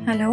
Hello.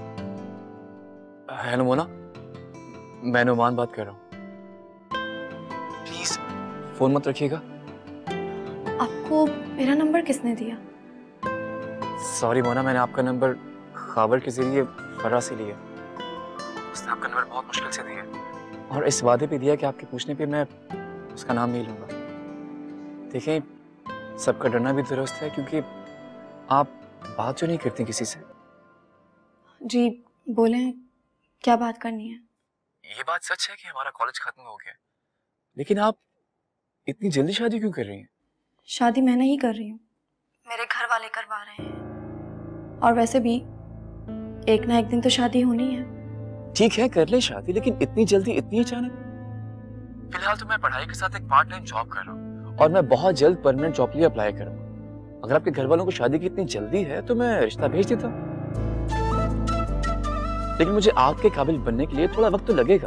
Hello Mona, मैं नुमान बात कर रहा हूँ। प्लीज फोन मत रखिएगा। आपको मेरा नंबर किसने दिया? सॉरी मोना, मैंने आपका नंबर खबर के जरिए फरा से लिया। उसने आपका नंबर बहुत मुश्किल से दिया और इस वादे पे दिया कि आपके पूछने पे मैं उसका नाम नहीं लूंगा। देखें, सबका डरना भी दुरुस्त है क्योंकि आप बात जो नहीं करती किसी से। जी बोलें, क्या बात करनी है? ये बात सच है कि हमारा कॉलेज खत्म हो गया, लेकिन आप इतनी जल्दी शादी क्यों कर रही हैं? शादी मैं नहीं कर रही हूँ, मेरे घर वाले करवा रहे हैं। और वैसे भी एक ना एक दिन तो शादी होनी है। ठीक है, कर ले शादी, लेकिन इतनी जल्दी, इतनी अचानक? फिलहाल तो मैं पढ़ाई के साथ एक पार्ट टाइम जॉब कर रहा हूँ और मैं बहुत जल्द परमानेंट जॉब के लिए अप्लाई करूंगा। अगर आपके घर वालों को शादी की इतनी जल्दी है तो मैं रिश्ता भेज देता हूँ, लेकिन मुझे आपके काबिल बनने के लिए थोड़ा वक्त तो लगेगा।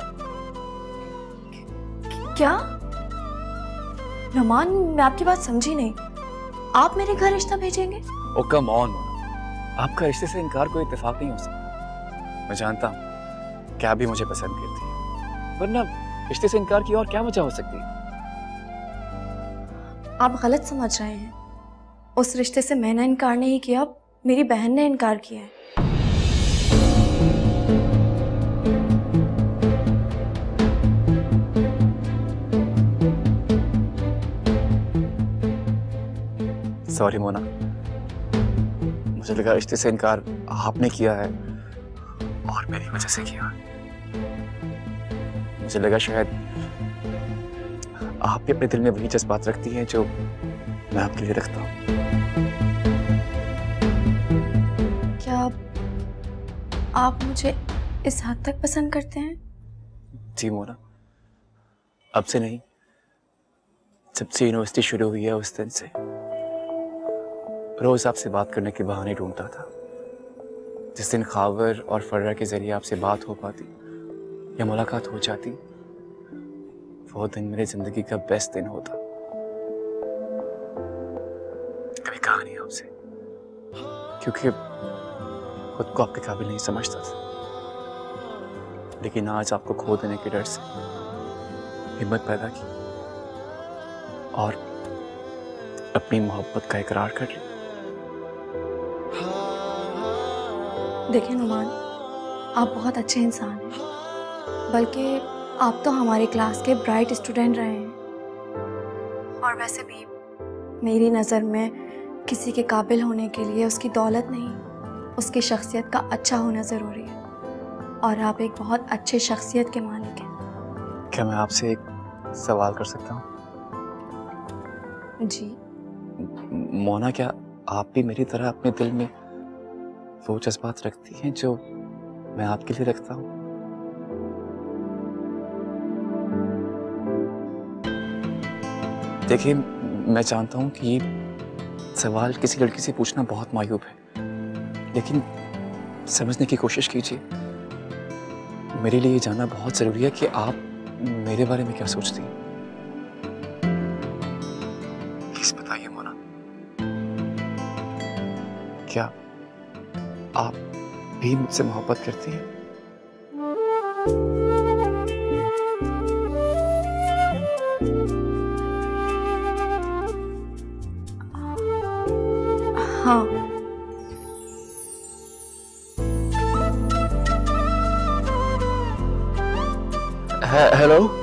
क्या? नुमान, मैं आपकी बात समझी नहीं। आप मेरे घर रिश्ता भेजेंगे? ओ कम ऑन मोना, आपका रिश्ते से इनकार कोई इत्तेफाक नहीं हो सकता। मैं जानता हूँ कि आप भी मुझे पसंद करती है, वरना रिश्ते से इनकार की और क्या वजह हो सकती है? आप गलत समझ रहे हैं। उस रिश्ते से मैंने इनकार नहीं किया, मेरी बहन ने इनकार किया है। सॉरी मोना, मुझे लगा रिश्ते से इनकार आपने किया है और मेरी वजह से किया है। मुझे लगा शायद आप भी अपने दिल में वही जज्बात रखती हैं जो मैं आपके लिए रखता हूँ। क्या आप मुझे इस हद तक पसंद करते हैं? जी मोना, अब से नहीं, जब से यूनिवर्सिटी शुरू हुई है उस दिन से रोज आपसे बात करने के बहाने ढूंढता था। जिस दिन खावर और फर्रा के जरिए आपसे बात हो पाती या मुलाकात हो जाती, वो दिन मेरी जिंदगी का बेस्ट दिन होता। कभी कहा नहीं आपसे, क्योंकि खुद को आपके काबिल नहीं समझता था, लेकिन आज आपको खो देने के डर से हिम्मत पैदा की और अपनी मोहब्बत का इकरार कर लिया। देखिए नुमान, आप बहुत अच्छे इंसान हैं, बल्कि आप तो हमारे क्लास के ब्राइट स्टूडेंट रहे हैं। और वैसे भी मेरी नज़र में किसी के काबिल होने के लिए उसकी दौलत नहीं, उसकी शख्सियत का अच्छा होना ज़रूरी है। और आप एक बहुत अच्छे शख्सियत के मालिक हैं। क्या मैं आपसे एक सवाल कर सकता हूँ? जी। मोना, क्या आप भी मेरी तरह अपने दिल में वो जज्बात रखती हैं जो मैं आपके लिए रखता हूँ? देखिए, मैं जानता हूँ कि ये सवाल किसी लड़की से पूछना बहुत मायूब है, लेकिन समझने की कोशिश कीजिए। मेरे लिए ये जानना बहुत जरूरी है कि आप मेरे बारे में क्या सोचती हैं। प्लीज बताइए मोना, क्या आप भी मुझसे मोहब्बत करती हैं? हाँ। हेलो।